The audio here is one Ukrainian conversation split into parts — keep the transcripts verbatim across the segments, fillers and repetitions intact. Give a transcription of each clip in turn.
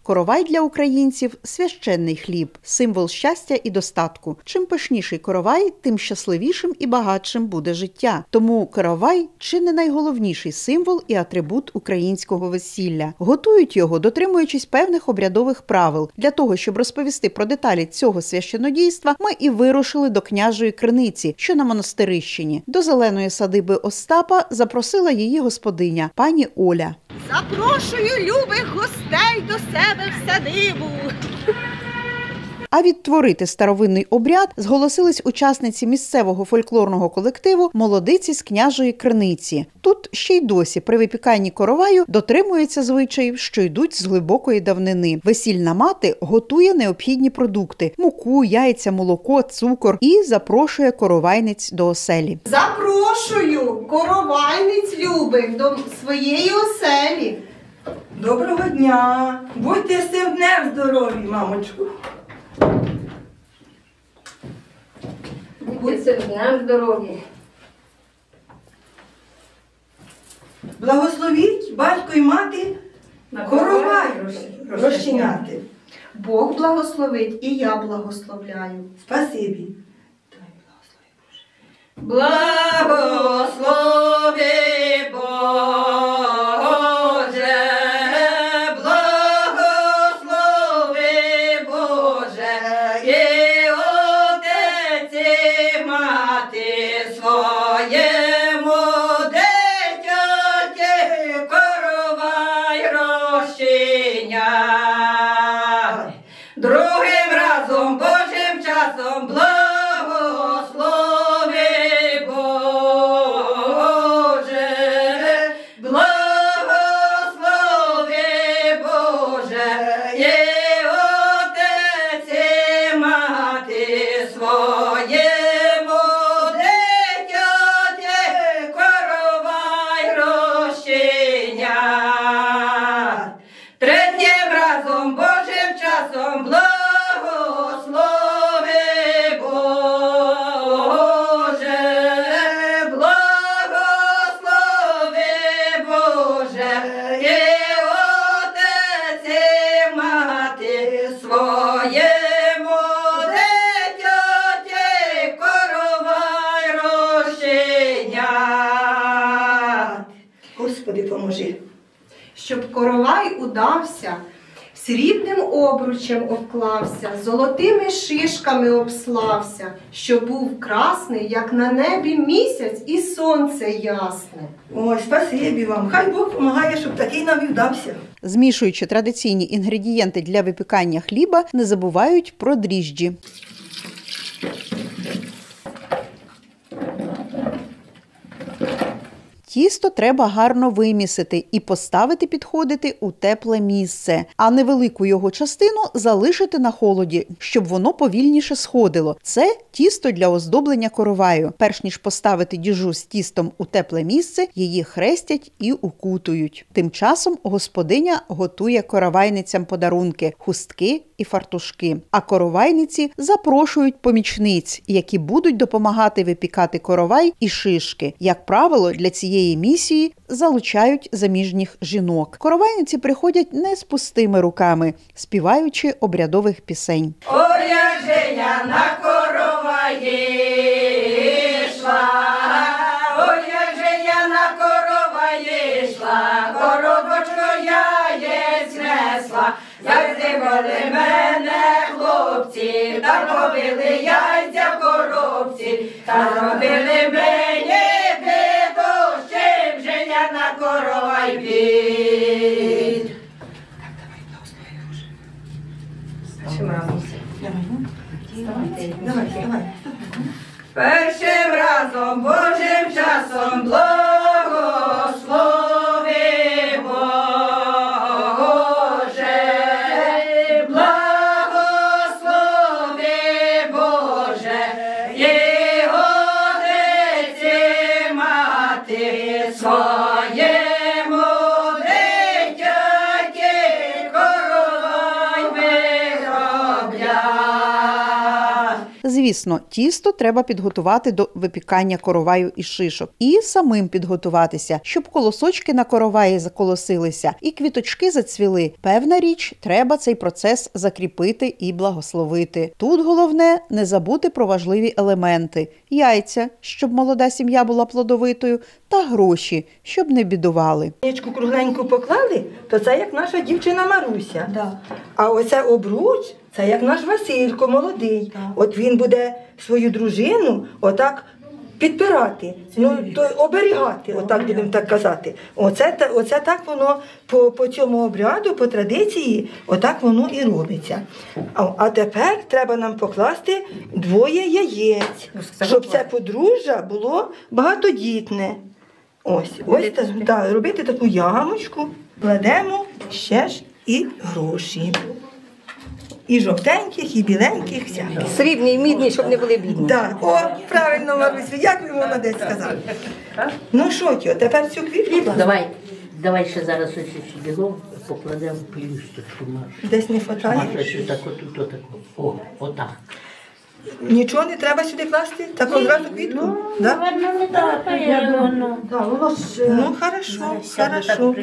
Коровай для українців – священний хліб, символ щастя і достатку. Чим пишніший коровай, тим щасливішим і багатшим буде життя. Тому коровай – чи не найголовніший символ і атрибут українського весілля. Готують його, дотримуючись певних обрядових правил. Для того, щоб розповісти про деталі цього священодійства, ми і вирушили до княжої криниці, що на Монастирищині. До зеленої садиби Остапа запросила її господиня, пані Оля. Запрошую любих гостей до себе в садибу. А відтворити старовинний обряд зголосились учасниці місцевого фольклорного колективу «Молодиці з княжої криниці». Тут ще й досі при випіканні короваю дотримуються звичаїв, що йдуть з глибокої давнини. Весільна мати готує необхідні продукти – муку, яйця, молоко, цукор і запрошує коровайниць до оселі. Запрошую коровайниць любих до своєї оселі. Доброго дня! Будьте всім днем здорові, мамочку! Будьте всім днем здорові! Благословіть батько і мати на коровай розчиняти. Бог благословить і я благословляю. Спасибі. Благослови Боже, благослови Боже, і Отець і мати своєму дитяті коровай розчиняй. Другим разом Божим часом благослови Господи, поможи. Щоб коровай удався, срібним обручем обклався, золотими шишками обслався, щоб був красний, як на небі місяць і сонце ясне. Ой, спасибі вам. Хай Бог допомагає, щоб такий нам і вдався. Змішуючи традиційні інгредієнти для випікання хліба, не забувають про дріжджі. Тісто треба гарно вимісити і поставити підходити у тепле місце, а невелику його частину залишити на холоді, щоб воно повільніше сходило. Це тісто для оздоблення короваю. Перш ніж поставити діжу з тістом у тепле місце, її хрестять і укутують. Тим часом господиня готує коровайницям подарунки – хустки і фартушки. А коровайниці запрошують помічниць, які будуть допомагати випікати коровай і шишки. Як правило, для цієї місії залучають заміжніх жінок. Коровайниці приходять не з пустими руками, співаючи обрядових пісень. Ой, як же я на короваї йшла, ой, як же я на короваї йшла, коробочку яєць несла, як здивали мене хлопці, та побили яйця в коробці, та зробили мені біду, з чим же я на коровай піду. Так, давай, благослови, Боже. Чим разом? Давай, давай, давай. Першим разом, Божим часом, благослови Боже, благослови Боже, і Отець і мати своєму дитяті коровай виробляй. Звісно, тісто треба підготувати до випікання короваю і шишок. І самим підготуватися, щоб колосочки на короваї заколосилися і квіточки зацвіли. Певна річ, треба цей процес закріпити і благословити. Тут головне не забути про важливі елементи – яйця, щоб молода сім'я була плодовитою, та гроші, щоб не бідували. Нічку кругленьку поклали, то це як наша дівчина Маруся. Да. А оце обруч, це як наш Василько молодий. Да. От він буде свою дружину отак підпирати, ну, то оберігати, отак будемо так казати. Оце, оце так воно по, по цьому обряду, по традиції, отак воно і робиться. А, а тепер треба нам покласти двоє яєць, щоб це подружжя було багатодітне. Ось, ось так, да, робити таку ямочку, кладемо ще ж і гроші. І жовтеньких, і біленьких, всяких. Срібні і мідні, щоб не були бідні. Да. О, правильно, Марусю, як ви молодець сказав. Ну що, тьо, тепер цю квітку? Давай, давай ще зараз ось цю біло покладемо плюсточку. Десь не хватає? Маша, ще так отут, отак. О, отак. Нічого не треба сюди класти? Так одразу квітку? Ну, да? Наверно, не так, воно. Ну, хорошо, хорошо.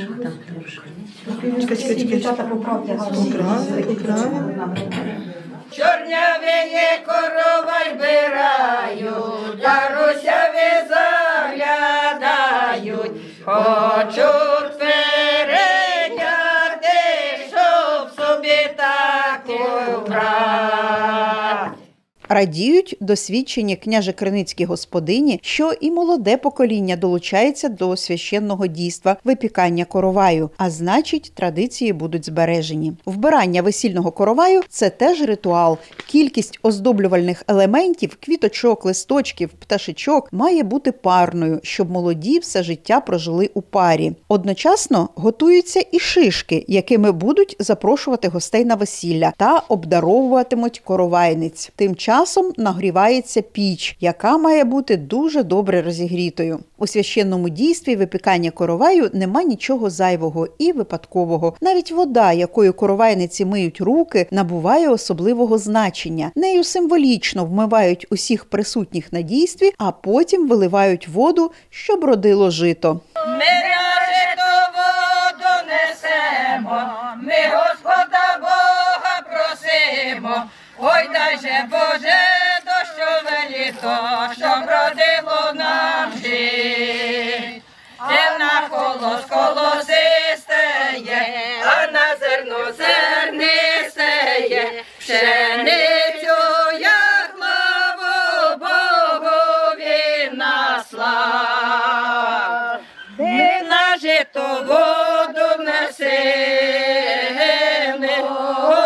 Чекай, чекай, чекай. Поправили, поправили. Чорнявиє коровай бирають, Дарусяві заглядають, хочуть перейняти, щоб собі таку брати. Радіють досвідчені княже-криницькі господині, що і молоде покоління долучається до священного дійства випікання короваю, а значить, традиції будуть збережені. Вбирання весільного короваю – це теж ритуал. Кількість оздоблювальних елементів, квіточок, листочків, пташечок має бути парною, щоб молоді все життя прожили у парі. Одночасно готуються і шишки, якими будуть запрошувати гостей на весілля та обдаровуватимуть коровайниць. Тим часом Часом нагрівається піч, яка має бути дуже добре розігрітою. У священному дійстві випікання короваю нема нічого зайвого і випадкового. Навіть вода, якою коровайниці миють руки, набуває особливого значення. Нею символічно вмивають усіх присутніх на дійстві, а потім виливають воду, щоб родило жито. Ми на жито воду несемо, ми Господа Бога просимо. Ой, дай же, Боже, дощове літо, щоб родило нам жит. Темна колос колосистеє, а на зерно зернистеє, пшеницю, як славу Богові наслав. Ми на жито воду несемо,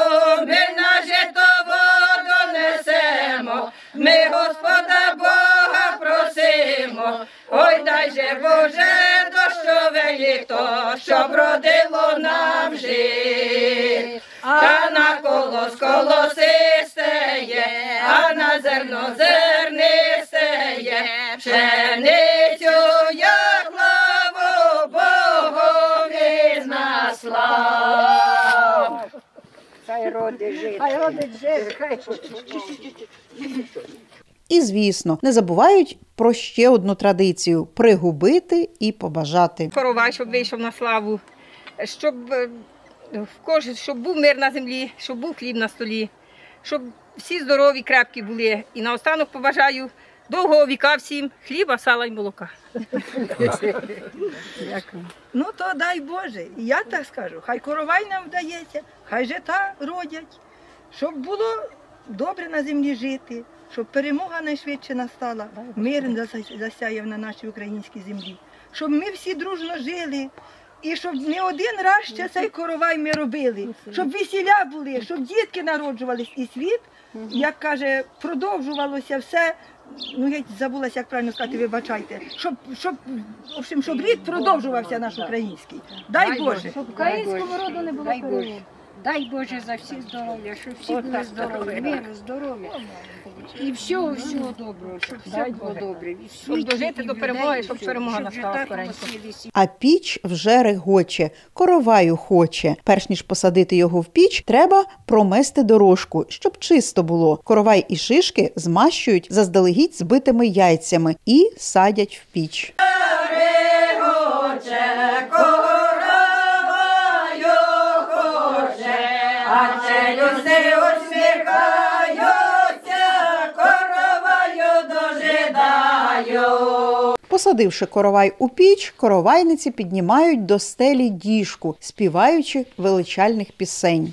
ми Господа Бога просимо, ой, дай же, Боже, дощове літо, щоб родило нам жит. А на колос колосистеє, а на зерно зернистеє, пшеницю, як славу Богові наслав. Хай родить жит. Хай родить жит. Хай. І, звісно, не забувають про ще одну традицію – пригубити і побажати. Коровай, щоб вийшов на славу, щоб, в кожен, щоб був мир на землі, щоб був хліб на столі, щоб всі здорові, крепкі були. І наостанок побажаю довгого віка всім, хліба, сала й молока. Ну то дай Боже, і я так скажу, хай коровай нам вдається, хай жита родять, щоб було добре на землі жити, щоб перемога найшвидше настала, мир засяяв на нашій українській землі, щоб ми всі дружно жили, і щоб не один раз ще цей коровай ми робили, щоб весіля були, щоб дітки народжувались, і світ, як каже, продовжувалося все, ну я забулася, як правильно сказати, вибачайте, щоб, щоб, в общем, щоб рід продовжувався наш український. Дай, Дай Боже. Щоб українському роду не було перемоги. Дай Боже за всі здоров'я, щоб всі були здорові, миру, здоров'я. І всього, всього доброго, щоб все було добре. Щоб дожити до перемоги, щоб перемога настала скоренько. А піч вже регоче, короваю хоче. Перш ніж посадити його в піч, треба промести дорожку, щоб чисто було. Коровай і шишки змащують заздалегідь збитими яйцями і садять в піч. Посадивши коровай у піч, коровайниці піднімають до стелі діжку, співаючи величальних пісень.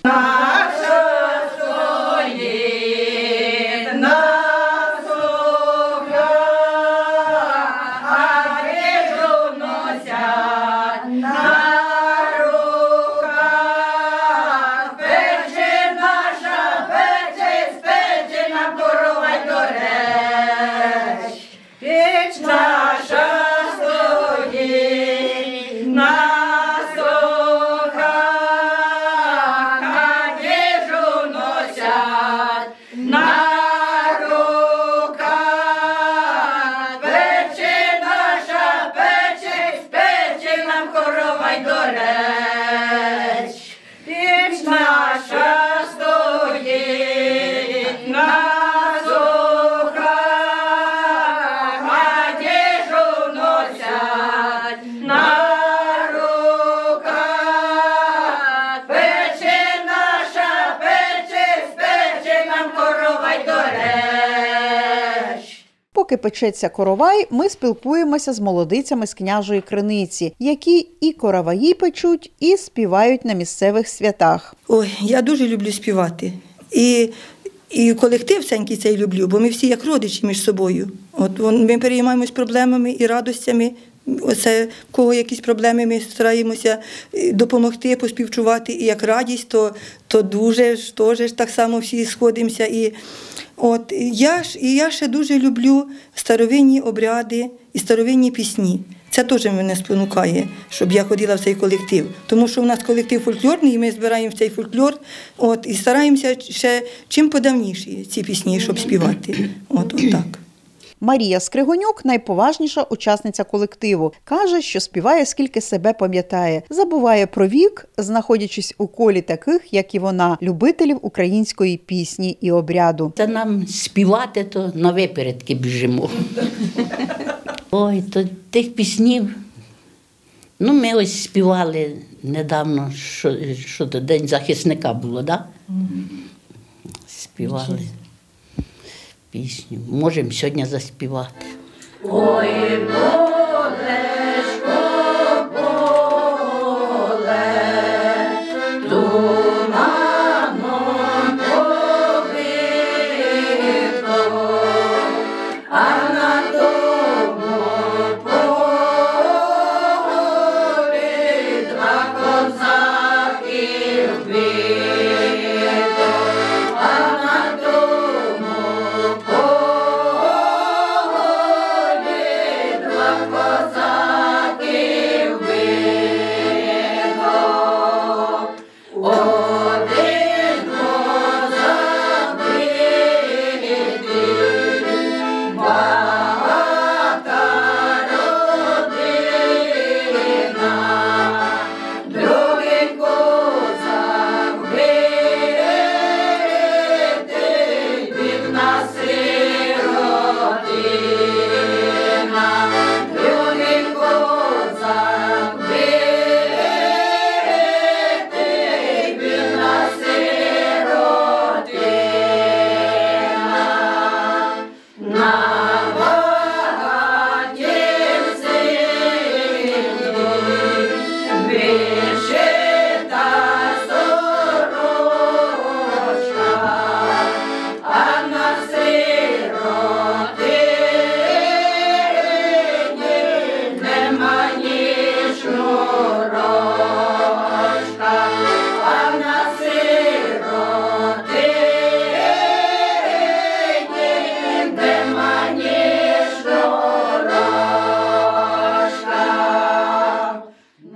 Поки печеться коровай, ми спілкуємося з молодицями з княжої криниці, які і короваї печуть, і співають на місцевих святах. Ой, я дуже люблю співати. І, і колектив ценький цей люблю, бо ми всі як родичі між собою. От ми переймаємось проблемами і радостями. Оце, в кого якісь проблеми, ми стараємося допомогти, поспівчувати. І як радість, то, то дуже ж, теж так само всі сходимося. І, от, я, ж, і я ще дуже люблю старовинні обряди і старовинні пісні. Це теж мене спонукає, щоб я ходила в цей колектив. Тому що у нас колектив фольклорний, і ми збираємо в цей фольклор, от, і стараємося ще чим подавніші ці пісні, щоб співати. От, от так. Марія Скригонюк – найповажніша учасниця колективу. Каже, що співає, скільки себе пам'ятає. Забуває про вік, знаходячись у колі таких, як і вона, любителів української пісні і обряду. Та нам співати, то на випередки біжимо. Ой, то тих піснів. Ну, ми ось співали недавно, що, що то День захисника було, так? Да? Співали пісню. Можемо сьогодні заспівати. Ой, Болешко, поле, туманом повито, а на тому полі два козаки вбито, а на тому полі два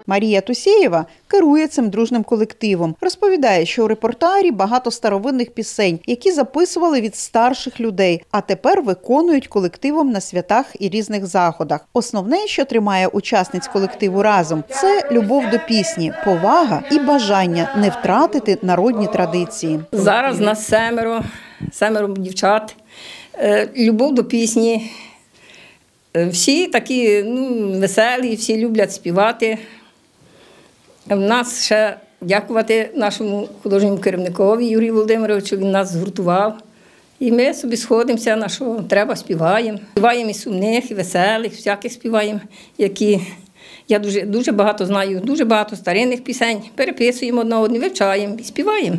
Марія Тусєєва керує цим дружним колективом. Розповідає, що у репертуарі багато старовинних пісень, які записували від старших людей, а тепер виконують колективом на святах і різних заходах. Основне, що тримає учасниць колективу разом – це любов до пісні, повага і бажання не втратити народні традиції. Зараз нас семеро, семеро дівчат, любов до пісні. Всі такі ну, веселі, всі люблять співати. В нас ще дякувати нашому художньому керівникові Юрію Володимировичу, він нас згуртував. І ми собі сходимося, на що треба, співаємо. Співаємо і сумних, і веселих, всяких співаємо, які я дуже, дуже багато знаю, дуже багато старинних пісень. Переписуємо одна одну, вивчаємо і співаємо.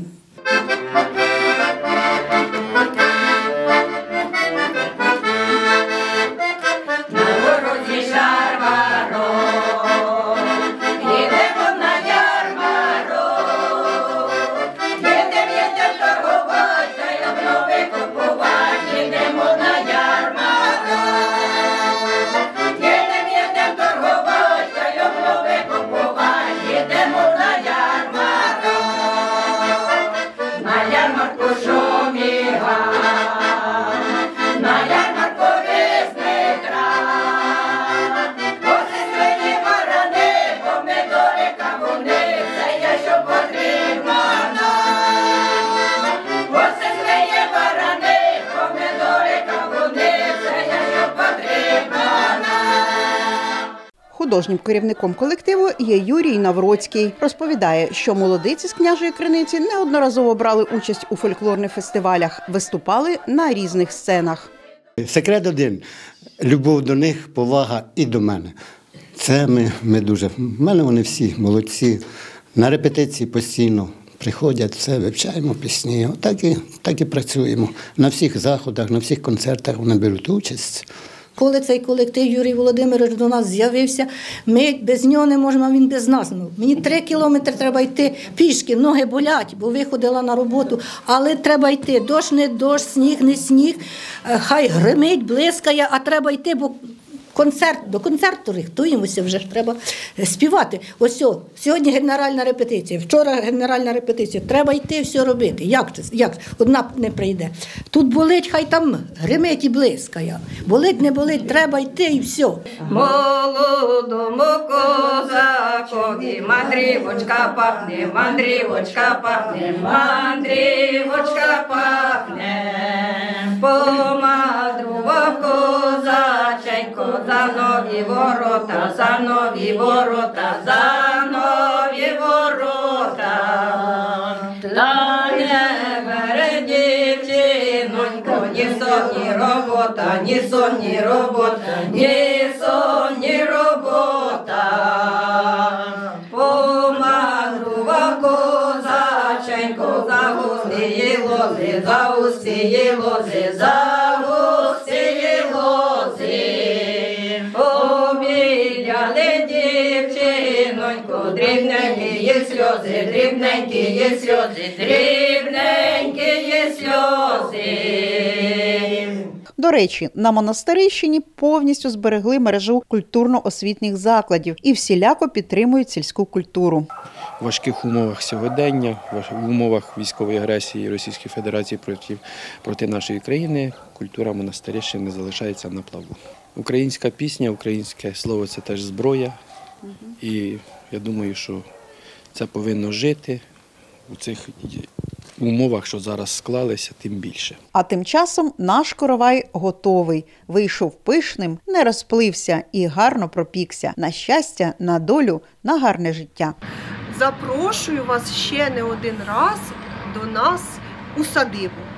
Художнім керівником колективу є Юрій Навроцький. Розповідає, що молодиці з Княжої Криниці неодноразово брали участь у фольклорних фестивалях, виступали на різних сценах. Секрет один – любов до них, повага і до мене. Це ми, ми дуже… В мене вони всі молодці. На репетиції постійно приходять, все, вивчаємо пісні. Так і, так і працюємо. На всіх заходах, на всіх концертах вони беруть участь. Коли цей колектив Юрій Володимирович до нас з'явився, ми без нього не можемо, а він без нас. Мені три кілометри треба йти пішки, ноги болять, бо виходила на роботу, але треба йти. Дощ не дощ, сніг не сніг, хай гримить, блискає, а треба йти, бо концерт, до концерту рихтуємося, вже ж треба співати. Ось, о, сьогодні генеральна репетиція, вчора генеральна репетиція. Треба йти, все робити. Як це? Як? Одна не прийде. Тут болить, хай там гримить і блискає. Болить, не болить, треба йти і все. Молодому козакові мандрівочка пахне, мандрівочка пахне, мандрівочка пахне. Помадрував козаченько за нові ворота, за нові ворота, за нові ворота. Та не бере дівчинонько, ні сон, ні робота, ні сон, ні робота, ні сон, ні робота. Помадрував козаченько за густії лози, за густії лози, за густії лози. Обіляли дівчинонько, дрібненькі є сльози, дрібненькі є сльози, дрібненькі є сльози. До речі, на Монастирищині повністю зберегли мережу культурно-освітніх закладів і всіляко підтримують сільську культуру. В важких умовах сьогодення, в умовах військової агресії Російської Федерації проти, проти нашої країни, культура Монастирищини залишається на плаву. Українська пісня, українське слово – це теж зброя. І я думаю, що це повинно жити у цих умовах, що зараз склалися, тим більше. А тим часом наш коровай готовий. Вийшов пишним, не розплився і гарно пропікся. На щастя, на долю, на гарне життя. Запрошую вас ще не один раз до нас у садибу.